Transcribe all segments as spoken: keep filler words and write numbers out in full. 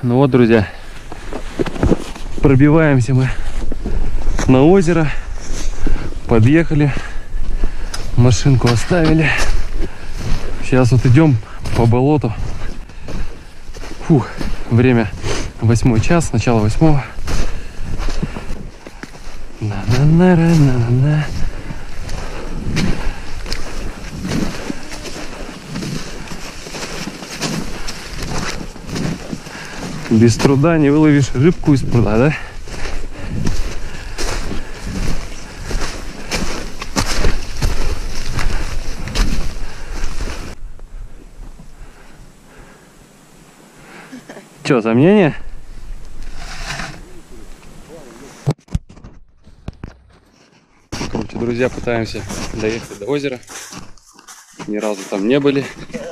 Ну вот, друзья, пробиваемся мы на озеро. Подъехали, машинку оставили. Сейчас вот идем по болоту. Фух, время восьмой час, начало восьмого. На-на-на-на-на-на. Без труда не выловишь рыбку из пруда, да? Че, сомнения? Короче, друзья, пытаемся доехать до озера. Ни разу там не были.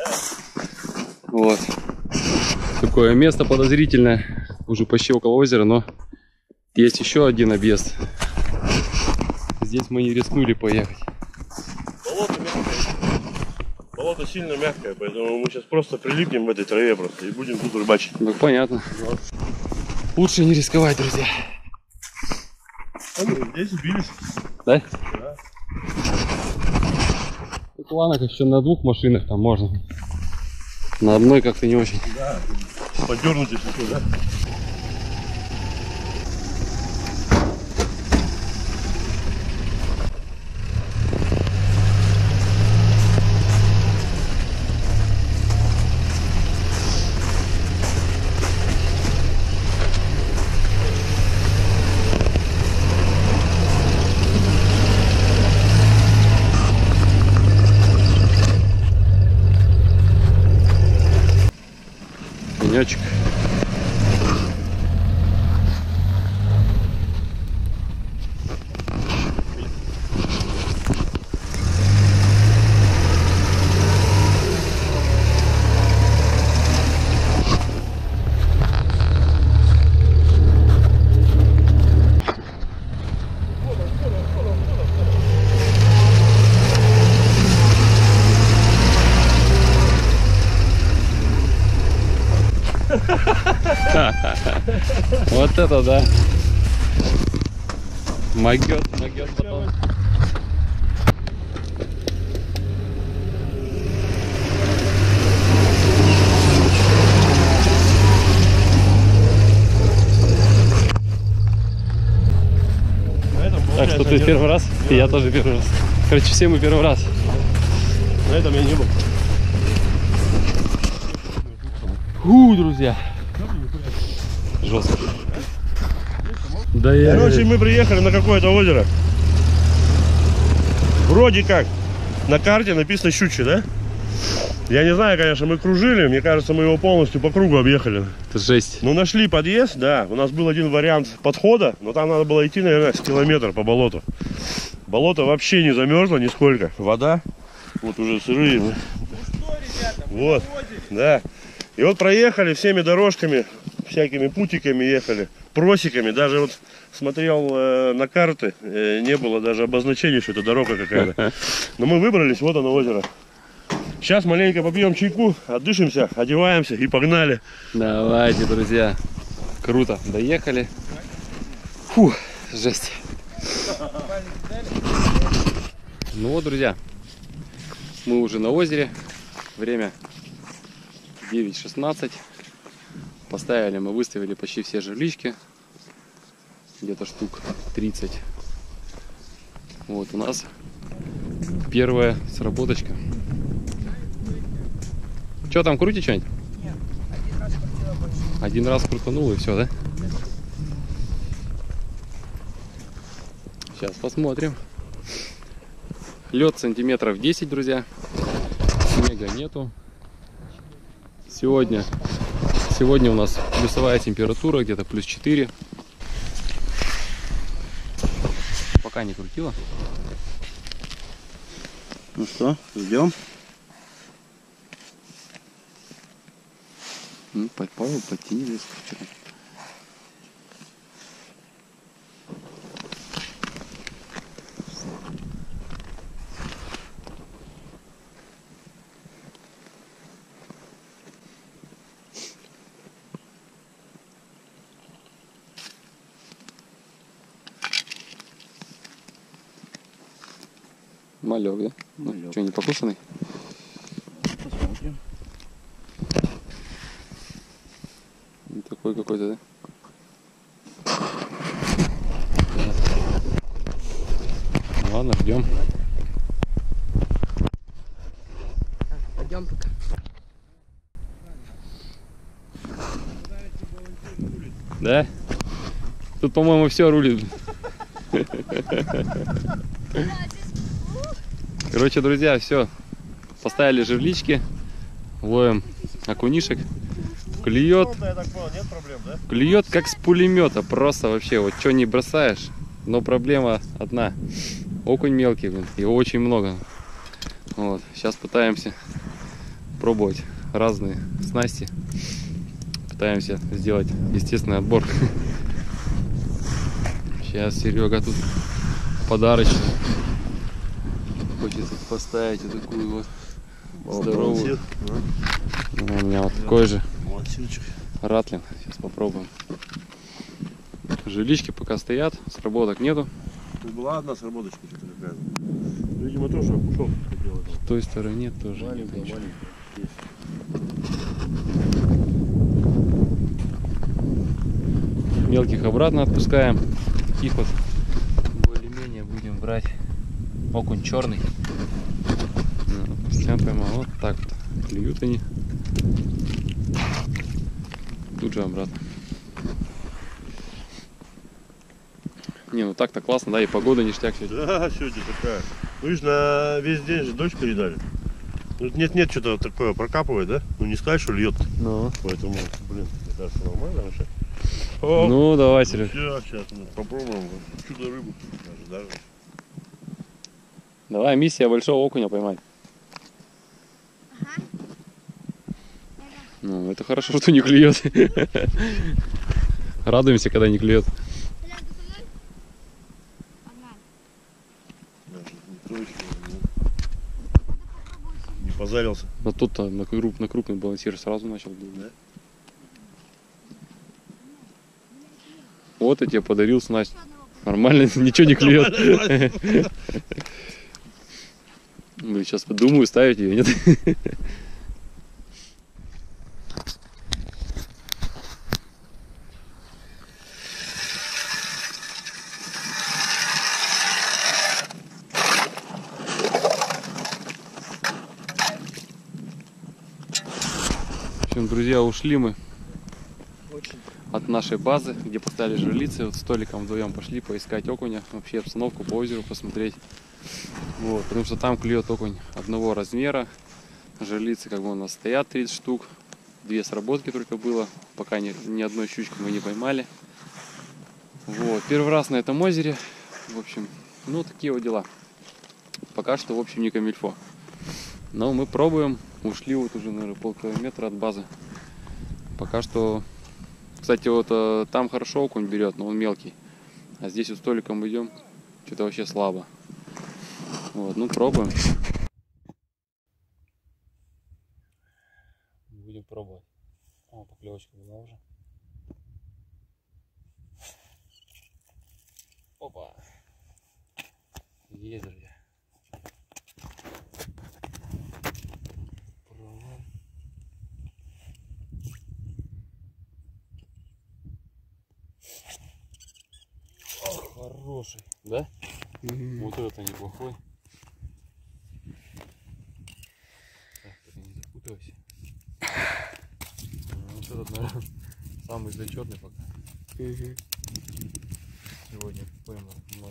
Вот. Такое место подозрительное. Уже почти около озера, но есть еще один объезд. Здесь мы не рискнули поехать. Болото мягкое. Болото сильно мягкое, поэтому мы сейчас просто прилипнем в этой траве просто и будем тут рыбачить. Ну понятно. Вот. Лучше не рисковать, друзья. А мы здесь убились. Да? Да. Так ладно, еще на двух машинах там можно. На одной как-то не очень. Да, подернуть если что, да? Пенечек. Вот это да. Могет, могет потом. Так что ты первый раз, и я тоже первый раз. Короче, все мы первый раз. На этом я не был. Фу, друзья. Жестко. Да я... Короче, мы приехали на какое-то озеро. Вроде как на карте написано Щучье, да? Я не знаю, конечно, мы кружили. Мне кажется, мы его полностью по кругу объехали. Это жесть. Ну, нашли подъезд, да. У нас был один вариант подхода, но там надо было идти, наверное, с километра по болоту. Болото вообще не замерзло нисколько. Вода. Вот уже сырые. Ну что, ребята, вот, да. И вот проехали всеми дорожками, всякими путиками ехали, просеками. Даже вот смотрел э, на карты, э, не было даже обозначения, что это дорога какая-то. Но мы выбрались, вот оно озеро. Сейчас маленько попьем чайку, отдышимся, одеваемся и погнали. Давайте, друзья. Круто, доехали. Фу, жесть. Ну вот, друзья, мы уже на озере. Время девять шестнадцать. Поставили, мы выставили почти все жерлички. Где-то штук тридцать. Вот у нас первая сработочка. Что там, крутит что-нибудь? Нет, один раз крутила больше. Один раз крутанул и все, да? Сейчас посмотрим. Лед сантиметров десять, друзья. Снега нету. Сегодня, сегодня у нас плюсовая температура, где-то плюс четыре. Пока не крутила. Ну что, ждем? Ну, Павел подтяни вчера. Малек, да? Ну, Малек. что, не покусанный? Посмотрим. Такой какой-то, да? Ладно, ждем. Пойдем пока. Да? Тут, по-моему, все рулит. Короче, друзья, все. Поставили жерлички. Ловим окунишек. Клюет. Я так понял, нет проблем, да? Клюет как с пулемета. Просто вообще, вот что не бросаешь. Но проблема одна. Окунь мелкий, блин. Его очень много. Вот. Сейчас пытаемся пробовать разные снасти. Пытаемся сделать естественный отбор. Сейчас Серега тут подарочный. Хочет поставить вот такую вот здоровую. Ну, у меня вот такой же Молодчинчик. ратлин. Сейчас попробуем. Жилички пока стоят, сработок нету. Тут была одна сработочка что-то какая-то. Видимо, тоже окушок хотел этого. С той стороны тоже. Маленькая, ничего. маленькая. Есть. Мелких обратно отпускаем. Таких вот более-менее будем брать. Окунь черный. Сейчас поймал. Вот так вот. Клюют они. Тут же обратно. Не, ну так-то классно, да, и погода ништяк сегодня. Да, сегодня такая. Ну, видишь, на весь день же дождь передали. Тут нет-нет, что-то такое прокапывает, да? Ну, не сказать, что льет. Ну. Поэтому, блин, мне кажется, нормально вообще. О, Ну, давай, Серег. все, сейчас мы попробуем чудо-рыбу. Даже, даже. Давай, миссия большого окуня поймать. Ну, это хорошо, что не клюет. Радуемся, когда не клюет. Даже не тройки, не, не позарился. Но тут-то на, круп, на крупный балансир сразу начал дуть, да? Вот я тебе подарил снасть. Нормально, ничего не клюет. Ну, сейчас подумаю, ставить ее, нет? В общем, друзья, ушли мы от нашей базы, где поставили жерлицы. Вот с Толиком вдвоем пошли поискать окуня, вообще обстановку по озеру посмотреть. Вот, потому что там клюет окунь одного размера. Жерлицы как бы у нас стоят тридцать штук. Две сработки только было. Пока ни, ни одной щучки мы не поймали. Вот, первый раз на этом озере. В общем, ну такие вот дела. Пока что, в общем, не камильфо. Но мы пробуем. Ушли вот уже, наверное, полкилометра от базы. Пока что... Кстати, вот э, там хорошо окунь берет, но он мелкий. А здесь вот с Толиком идем. Что-то вообще слабо. Вот, ну пробуем. Будем пробовать. О, поклевочка была уже. Опа. Есть, друзья. Пробуем. О, хороший, да? Mm-hmm. Вот это неплохой. Так, только не запутывайся. Вот этот, наверное, самый зачетный пока. Mm-hmm. Сегодня поймал мной.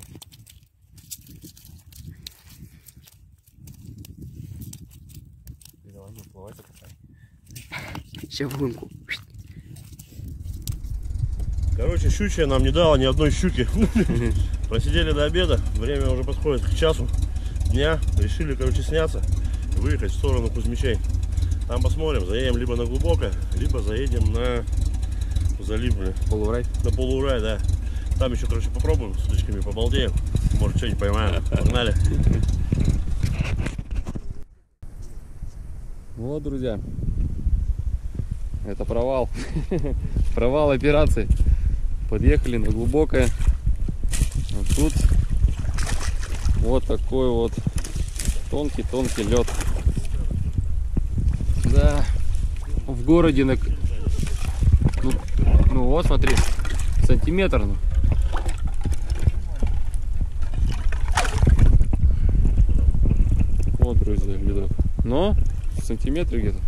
И давай не уплывать, пока. Все в лунку. Короче, щучья нам не дала ни одной щуки. Просидели до обеда, время уже подходит к часу дня. Решили, короче, сняться и выехать в сторону Кузьмичей. Там посмотрим, заедем либо на глубокое, либо заедем на залив, блин. Полурай? На полурай, да. Там еще, короче, попробуем с удочками, побалдеем. Может, что-нибудь поймаем. Погнали. Вот, друзья. Это провал. Провал операции. Подъехали на глубокое. Вот тут вот такой вот Тонкий-тонкий лед. Да. В городе на... Ну, ну вот, смотри. Сантиметр. Ну. Вот, друзья, ледок. Но сантиметры где-то.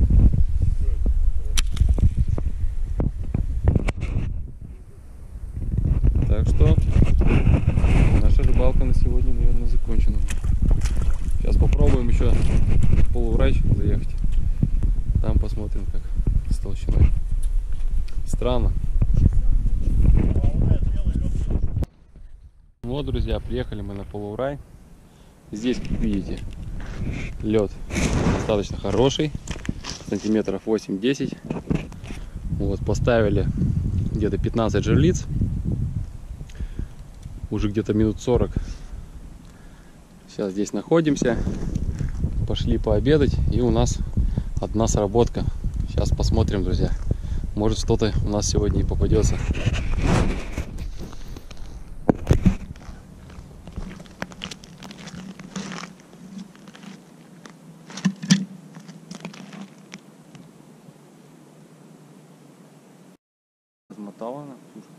Так что наша рыбалка на сегодня, наверное, закончена. Сейчас попробуем еще в Полуурай заехать. Там посмотрим, как с толщиной. Странно. Вот, друзья, приехали мы на Полуурай. Здесь, как видите, лед достаточно хороший, сантиметров восемь-десять. Вот, поставили где-то пятнадцать жерлиц. Уже где-то минут сорок. Сейчас здесь находимся. Пошли пообедать, и у нас одна сработка. Сейчас посмотрим, друзья. Может, что-то у нас сегодня и попадется. Размотала она.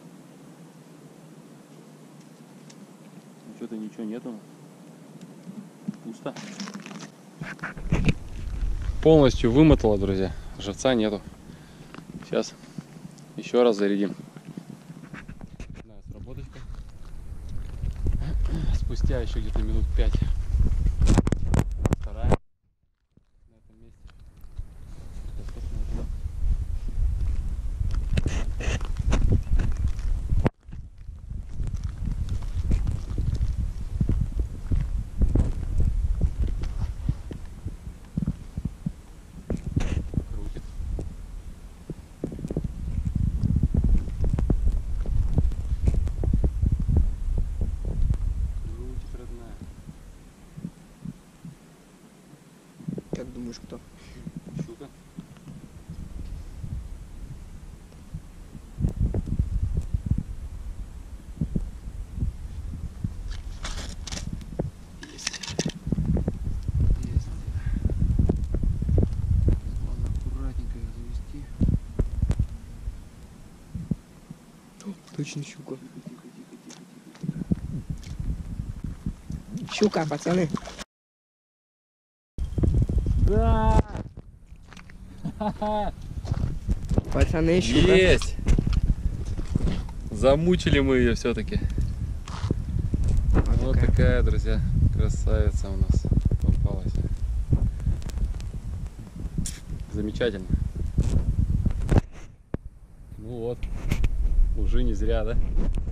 Что-то ничего нету. Пусто. Полностью вымотала, друзья. Живца нету. Сейчас еще раз зарядим. Сработочка. Спустя еще где-то минут пять. Вторая. На этом месте. Сейчас посмотрим. Как думаешь, кто? Щука. Есть. Есть. Главное аккуратненько ее завести. О, точно щука. Щука, пацаны. Да! Пацаны, щука. Есть! Замучили мы ее все-таки. Вот Вот такая. такая, друзья, красавица у нас попалась. Замечательно. Ну вот, уже не зря, да?